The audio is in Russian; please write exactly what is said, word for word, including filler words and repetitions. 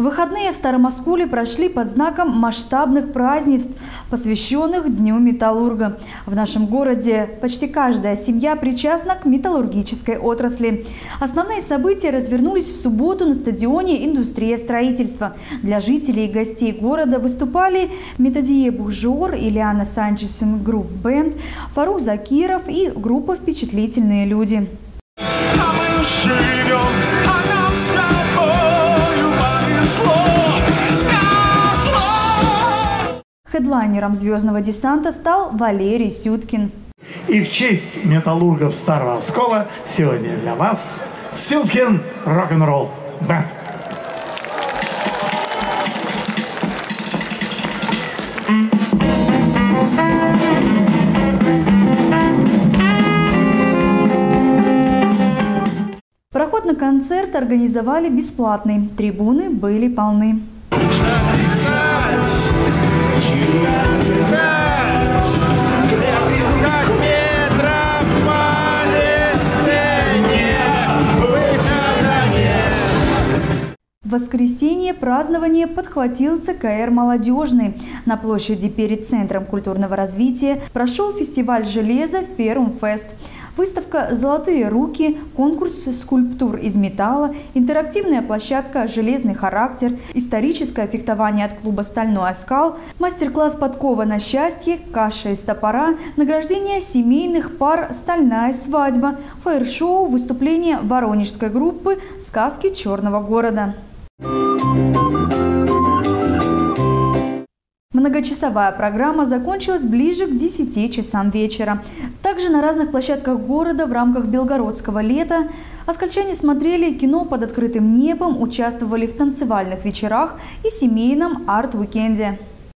Выходные в Старом Осколе прошли под знаком масштабных празднеств, посвященных Дню металлурга. В нашем городе почти каждая семья причастна к металлургической отрасли. Основные события развернулись в субботу на стадионе «Индустрия строительства». Для жителей и гостей города выступали Методие Бухжор, Ильяна Санчесен Грув Бенд, Фарух Закиров и группа «Впечатлительные люди». Хедлайнером «Звездного десанта» стал Валерий Сюткин. И в честь металлургов Старого Оскола сегодня для вас Сюткин рок-н-ролл бэнд. Проход на концерт организовали бесплатный. Трибуны были полны. В воскресенье празднование подхватил ЦКР «Молодежный». На площади перед Центром культурного развития прошел фестиваль железа «Ферумфест». Выставка «Золотые руки», конкурс скульптур из металла, интерактивная площадка «Железный характер», историческое фехтование от клуба «Стальной Оскал», мастер-класс «Подкова на счастье», каша из топора, награждение семейных пар «Стальная свадьба», фаер-шоу, выступление воронежской группы «Сказки Черного города». Многочасовая программа закончилась ближе к десяти часам вечера. Также на разных площадках города в рамках Белгородского лета оскольчане смотрели кино под открытым небом, участвовали в танцевальных вечерах и семейном арт-уикенде.